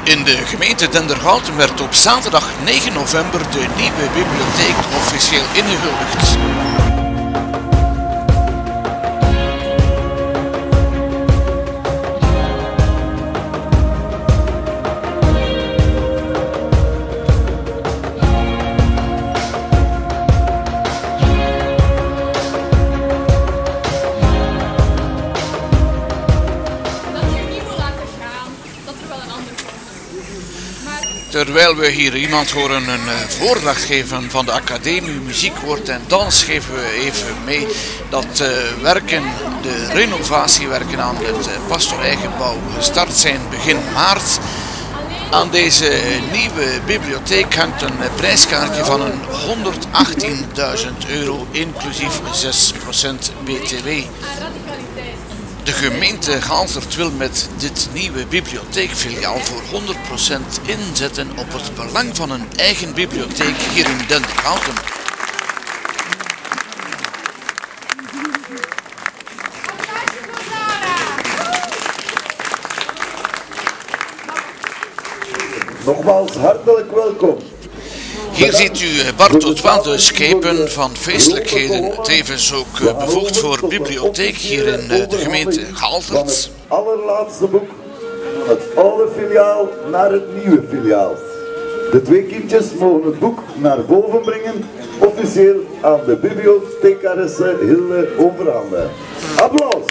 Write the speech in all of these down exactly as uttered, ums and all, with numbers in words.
In de gemeente Denderhouten werd op zaterdag negen november de nieuwe bibliotheek officieel ingehuldigd. Terwijl we hier iemand horen een voordracht geven van de Academie Muziek, Woord en Dans, geven we even mee dat uh, werken, de renovatiewerken aan het uh, pastorijgebouw gestart zijn begin maart. Aan deze nieuwe bibliotheek hangt een prijskaartje van een honderdachttienduizend euro, inclusief zes procent B T W. De gemeente Gaalsert wil met dit nieuwe bibliotheekfiliaal voor honderd procent inzetten op het belang van een eigen bibliotheek hier in Denderhouten. Nogmaals hartelijk welkom. Hier ziet u Bart de schepen van feestelijkheden, tevens ook bevoegd voor bibliotheek hier in de gemeente Gaalsert. Het allerlaatste boek van het oude filiaal naar het nieuwe filiaal. De twee kindjes mogen het boek naar boven brengen, officieel aan de bibliothecaresse Hilde overhandigen. Applaus!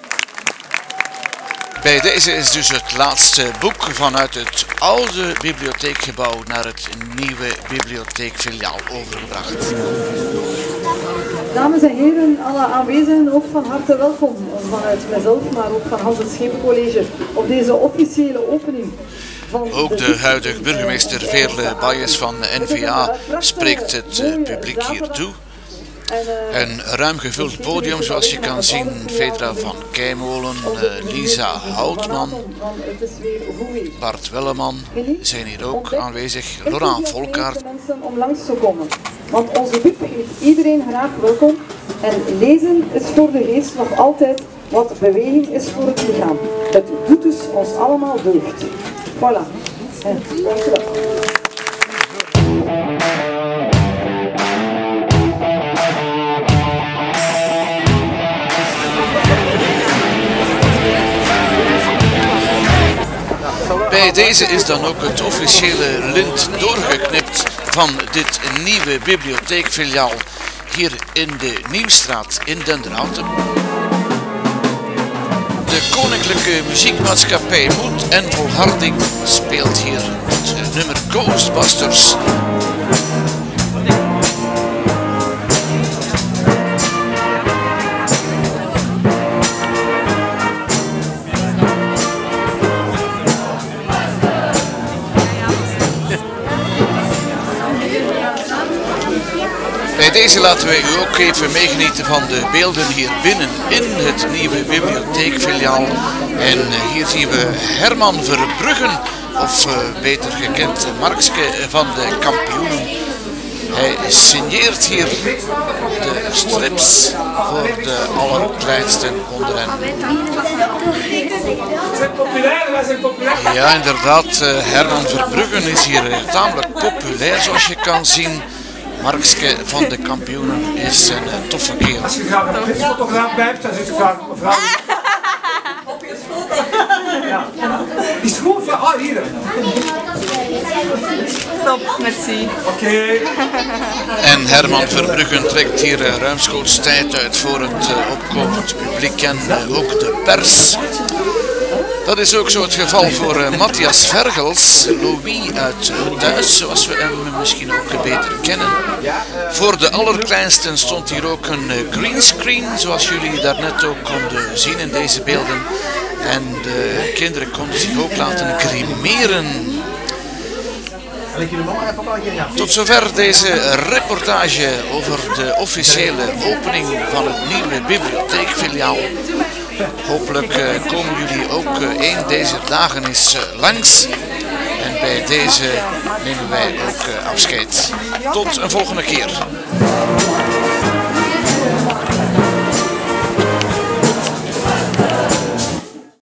Bij deze is dus het laatste boek vanuit het oude bibliotheekgebouw naar het nieuwe bibliotheekfiliaal overgebracht. Dames en heren, alle aanwezigen ook van harte welkom vanuit mezelf, maar ook van Hans het Schepencollege op deze officiële opening. Van ook de huidige burgemeester Veerle Bayes van de N V A spreekt het publiek hier toe. Een ruim gevuld podium, zoals je kan zien. Fedra van Keimolen, Lisa Houtman, Bart Welleman zijn hier ook aanwezig, Laurent Volkaert. Om langs te komen, want onze bib heet iedereen graag welkom en lezen is voor de geest nog altijd wat beweging is voor het lichaam. Het doet dus ons allemaal deugd. Voilà. En, dankjewel. Bij deze is dan ook het officiële lint doorgeknipt van dit nieuwe bibliotheekfiliaal hier in de Nieuwstraat in Denderhouten. De Koninklijke Muziekmaatschappij Moed en Volharding speelt hier het nummer Ghostbusters. Bij deze laten wij u ook even meegenieten van de beelden hier binnen in het nieuwe bibliotheekfiliaal. En hier zien we Herman Verbruggen, of uh, beter gekend Markske van de Kampioenen. Hij signeert hier de strips voor de allerkleinsten onder hen. Ja, inderdaad, Herman Verbruggen is hier tamelijk populair, zoals je kan zien. Markske van de Kampioenen is een uh, toffe kerel. Als je graag een fotograaf blijft, dan zit je graag mevrouw. Ja. Die schoen van, ah hier. Stop, merci. Oké. Okay. En Herman Verbruggen trekt hier uh, ruimschoots tijd uit voor het uh, opkomend publiek en uh, ook de pers. Dat is ook zo het geval voor uh, Matthias Vergels, Louis uit uh, Thuis, zoals we hem misschien ook beter kennen. Voor de allerkleinsten stond hier ook een uh, greenscreen, zoals jullie daarnet ook konden zien in deze beelden. En de kinderen konden zich ook laten grimeren. Tot zover deze reportage over de officiële opening van het nieuwe bibliotheekfiliaal. Hopelijk uh, komen jullie ook uh, een deze dagen eens uh, langs. En bij deze nemen wij ook uh, afscheid. Tot een volgende keer.